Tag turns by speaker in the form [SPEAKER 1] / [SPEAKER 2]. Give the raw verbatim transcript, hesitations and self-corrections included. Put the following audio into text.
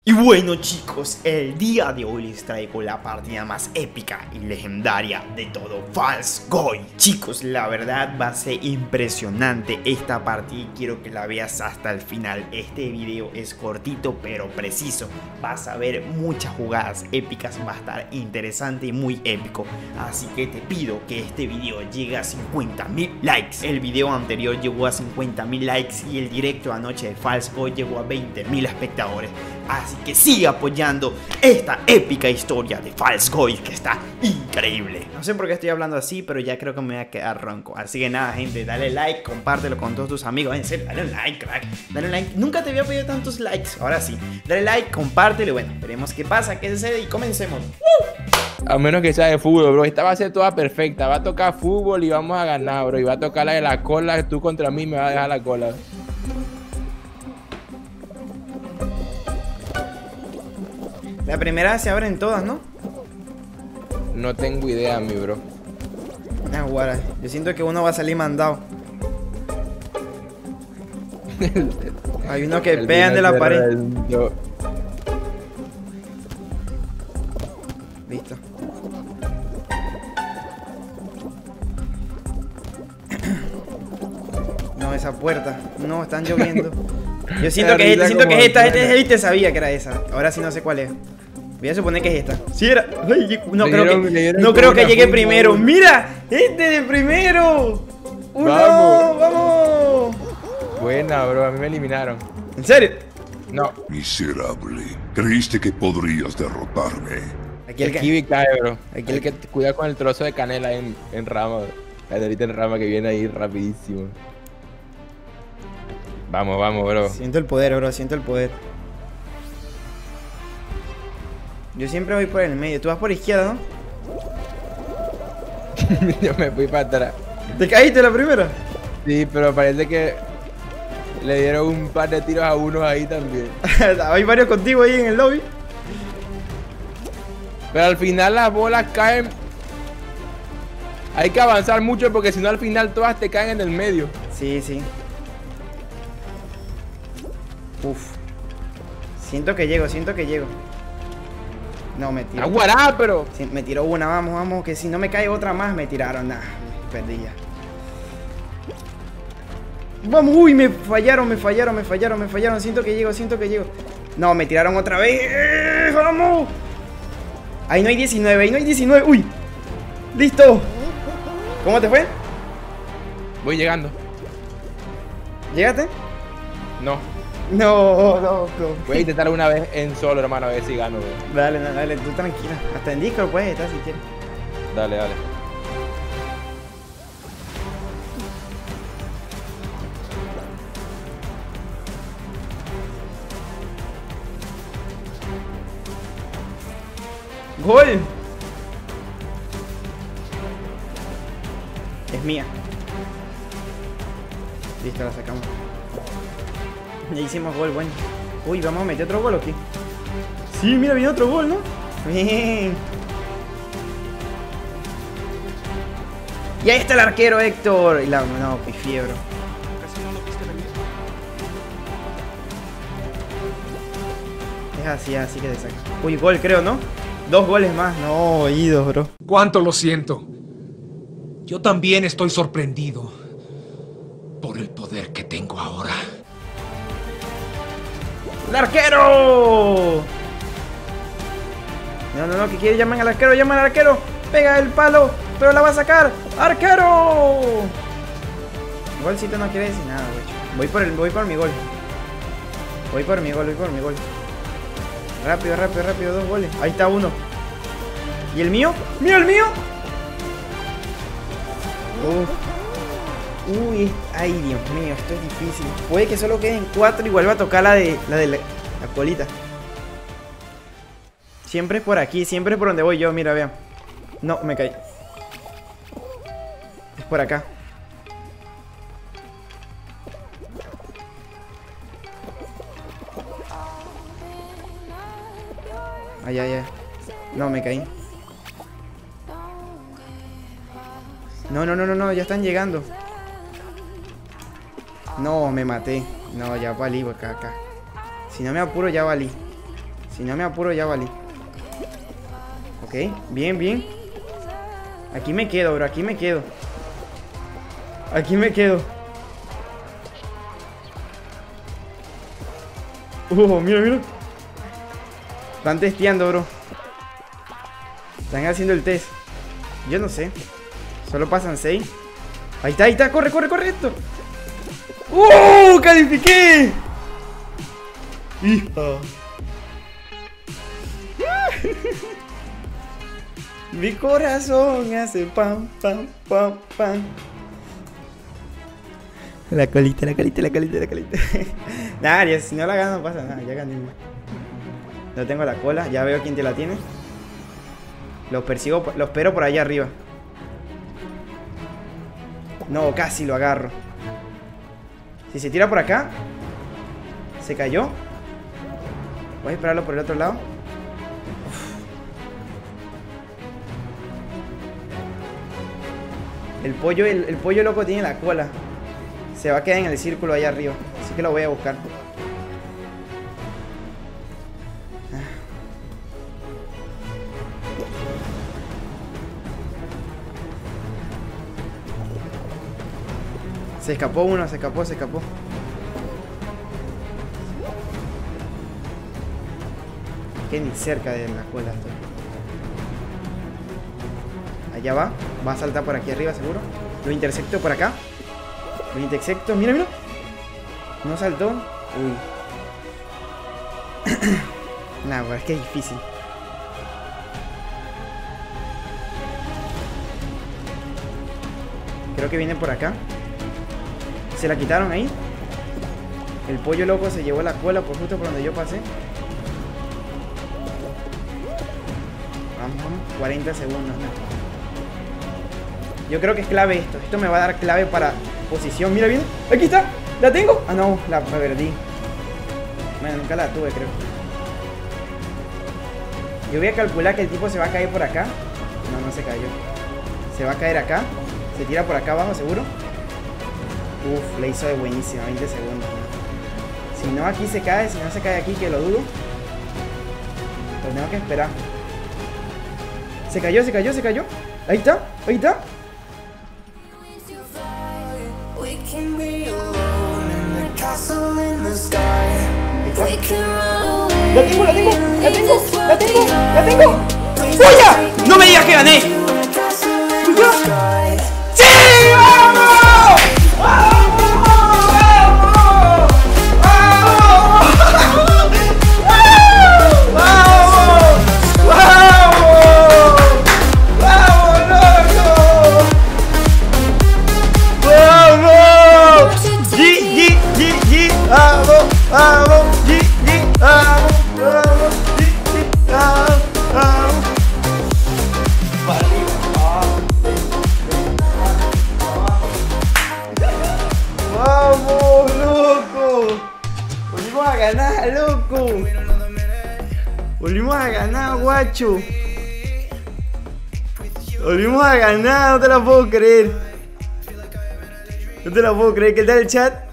[SPEAKER 1] Y bueno chicos, el día de hoy les traigo la partida más épica y legendaria de todo False Goy. Chicos, la verdad va a ser impresionante esta partida y quiero que la veas hasta el final. Este video es cortito pero preciso, vas a ver muchas jugadas épicas, va a estar interesante y muy épico. Así que te pido que este video llegue a cincuenta mil likes. El video anterior llegó a cincuenta mil likes y el directo anoche de False Goy llegó a veinte mil espectadores. Así que sigue apoyando esta épica historia de False Goy que está increíble. No sé por qué estoy hablando así, pero ya creo que me voy a quedar ronco. Así que nada, gente, dale like, compártelo con todos tus amigos. En serio, dale un like, crack. Dale un like. Nunca te había pedido tantos likes. Ahora sí, dale like, compártelo. Bueno, veremos qué pasa, qué sucede y comencemos. ¡Uh!
[SPEAKER 2] A menos que sea de fútbol, bro. Esta va a ser toda perfecta. Va a tocar fútbol y vamos a ganar, bro. Y va a tocar la de la cola. Tú contra mí me vas a dejar la cola.
[SPEAKER 1] La primera se abren todas, ¿no?
[SPEAKER 2] No tengo idea, mi bro.
[SPEAKER 1] Ah, guara. Yo siento que uno va a salir mandado. Hay unos que
[SPEAKER 2] El
[SPEAKER 1] pegan de la pared.
[SPEAKER 2] el- yo-
[SPEAKER 1] Listo. No, esa puerta. No, están lloviendo. Yo siento que es esta, siento que es esta, este, este sabía que era esa. Ahora sí no sé cuál es. Voy a suponer que es esta. Sí era. Ay, no
[SPEAKER 2] Le
[SPEAKER 1] creo
[SPEAKER 2] dieron-
[SPEAKER 1] que,
[SPEAKER 2] le dieron
[SPEAKER 1] no
[SPEAKER 2] como
[SPEAKER 1] creo que
[SPEAKER 2] una
[SPEAKER 1] llegue
[SPEAKER 2] punta,
[SPEAKER 1] primero.
[SPEAKER 2] bro.
[SPEAKER 1] Mira, este de primero. Uno,
[SPEAKER 2] Vamos.
[SPEAKER 1] vamos.
[SPEAKER 2] Buena, bro. A mí me eliminaron.
[SPEAKER 1] ¿En serio?
[SPEAKER 2] No.
[SPEAKER 3] Miserable, creíste que podrías derrotarme.
[SPEAKER 1] Aquí el
[SPEAKER 2] El
[SPEAKER 1] que...
[SPEAKER 2] kiwi cae, bro.
[SPEAKER 1] Aquí
[SPEAKER 2] Hay
[SPEAKER 1] el-
[SPEAKER 2] que cuidar con el trozo de canela en, en rama, bro. La delita en rama que viene ahí rapidísimo. Vamos, vamos, bro.
[SPEAKER 1] Siento el poder, bro, siento el poder. Yo siempre voy por el medio. Tú vas por izquierda, ¿no?
[SPEAKER 2] Yo me fui para atrás.
[SPEAKER 1] ¿Te caíste la primera?
[SPEAKER 2] Sí, pero parece que le dieron un par de tiros a unos ahí también.
[SPEAKER 1] Hay varios contigo ahí en el lobby.
[SPEAKER 2] Pero al final las bolas caen. Hay que avanzar mucho porque si no al final todas te caen en el medio.
[SPEAKER 1] Sí, sí. Uf. Siento que llego, siento que llego. No, me tiró.
[SPEAKER 2] Aguará, pero.
[SPEAKER 1] Sí, me tiró una, vamos, vamos. Que si no me cae otra más, me tiraron. Nah, perdí ya. Vamos, uy, me fallaron, me fallaron, me fallaron, me fallaron. Siento que llego, siento que llego. No, me tiraron otra vez. ¡Eh, ¡Vamos! Ahí no hay diecinueve, ahí no hay diecinueve. Uy. Listo. ¿Cómo te fue?
[SPEAKER 2] Voy llegando.
[SPEAKER 1] ¿Llegaste?
[SPEAKER 2] No.
[SPEAKER 1] No, no, no.
[SPEAKER 2] Voy a intentar una vez en solo, hermano, a ver si gano, bro.
[SPEAKER 1] Dale, dale, dale, tú tranquila. Hasta en Discord puedes estar si quieres.
[SPEAKER 2] Dale, dale.
[SPEAKER 1] ¡Gol! Es mía. Listo, la sacamos. Ya hicimos gol, bueno. Uy, ¿vamos a meter otro gol o qué? Sí, mira, viene otro gol, ¿no? Bien. Y ahí está el arquero, Héctor. Y la... No, pifié, bro. Es así, así que te saca. Uy, gol creo, ¿no? Dos goles más. No, oídos, bro.
[SPEAKER 4] Cuánto lo siento. Yo también estoy sorprendido por el poder que tengo ahora.
[SPEAKER 1] ¡El arquero! No, no, no, que quiere, llaman al arquero, llaman al arquero. Pega el palo, pero la va a sacar. ¡Arquero! Golcito no quiere decir nada, güey. Voy por el, voy por mi gol. Voy por mi gol, voy por mi gol. Rápido, rápido, rápido, dos goles. Ahí está uno. ¿Y el mío? ¡Mío, el mío! Uf. Uy, ay, Dios mío, esto es difícil. Puede que solo queden cuatro y vuelva a tocar la de la de la, la colita. Siempre es por aquí, siempre es por donde voy yo, mira, vean. No, me caí. Es por acá. Ay, ay, ay. No, me caí. No, no, no, no, no, ya están llegando. No, me maté. No, ya valí, acá, acá. Si no me apuro, ya valí. Si no me apuro ya valí. Ok, bien, bien. Aquí me quedo, bro, aquí me quedo. Aquí me quedo. Uh, mira, mira. Están testeando, bro. Están haciendo el test. Yo no sé. Solo pasan seis. Ahí está, ahí está. Corre, corre, corre esto. ¡Uh! ¡Califiqué! Hija. Mi corazón hace pam, pam, pam, pam. La colita, la colita, la colita, la colita. Nada, si no la gano no pasa nada, ya gané. No tengo la cola, ya veo quién te la tiene. Los persigo, los espero por allá arriba. No, casi lo agarro. Si se tira por acá. Se cayó. Voy a esperarlo por el otro lado. Uf. El pollo, el, el pollo loco tiene la cola. Se va a quedar en el círculo allá arriba. Así que lo voy a buscar. Se escapó uno, se escapó, se escapó. Que ni cerca de la cola estoy. Allá va. Va a saltar por aquí arriba seguro. Lo intersecto por acá. Lo intersecto. Mira, mira. No saltó. Uy. Nah, es que es difícil. Creo que viene por acá. Se la quitaron ahí. El pollo loco se llevó la cola por justo por donde yo pasé. Vamos, vamos. cuarenta segundos. Yo creo que es clave esto. Esto me va a dar clave para posición. Mira bien. Aquí está. ¿La tengo? Ah, no. La perdí. Bueno, nunca la tuve, creo. Yo voy a calcular que el tipo se va a caer por acá. No, no se cayó. Se va a caer acá. Se tira por acá abajo, seguro. Uf, le hizo de buenísima. veinte segundos. Si no, aquí se cae. Si no se cae aquí, que lo dudo. Lo tengo que esperar. Se cayó, se cayó, se cayó. Ahí está, ahí está. La tengo, la tengo, la tengo, la tengo, la tengo. ¡Fuya! ¡No me digas que gané! ¡Fuya! ¡Sí! ¡Vamos! ¡Loco! Volvimos a ganar, guacho. Volvimos a ganar, no te la puedo creer. No te la puedo creer. ¿Qué tal el chat?